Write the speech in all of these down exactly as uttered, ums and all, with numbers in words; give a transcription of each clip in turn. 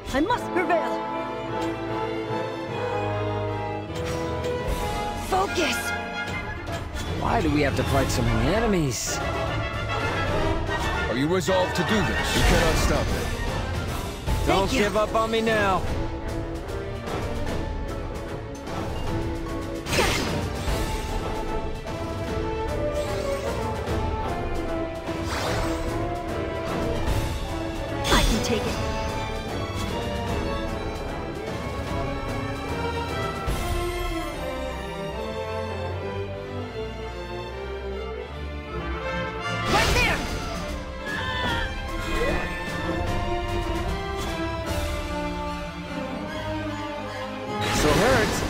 I must prevail. Focus! Why do we have to fight so many enemies? Are you resolved to do this? You cannot stop it. Don't you. give up on me now. I can take it. Right there! So hurts.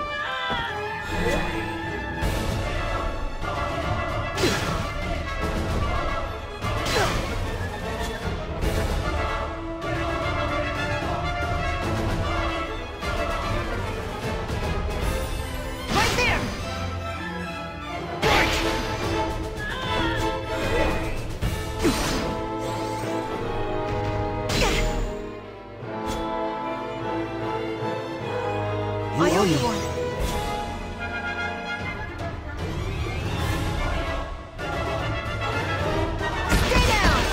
Right there! I owe you one. Stay down!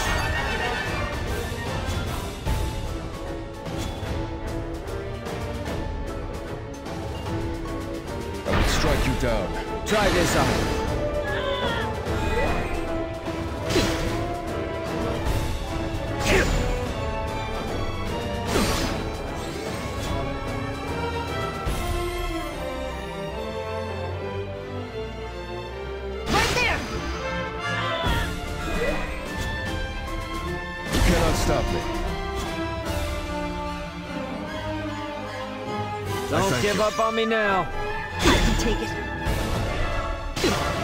I will strike you down. Try this out. Right there! You cannot stop me. Don't thank give you. up on me now. I can take it.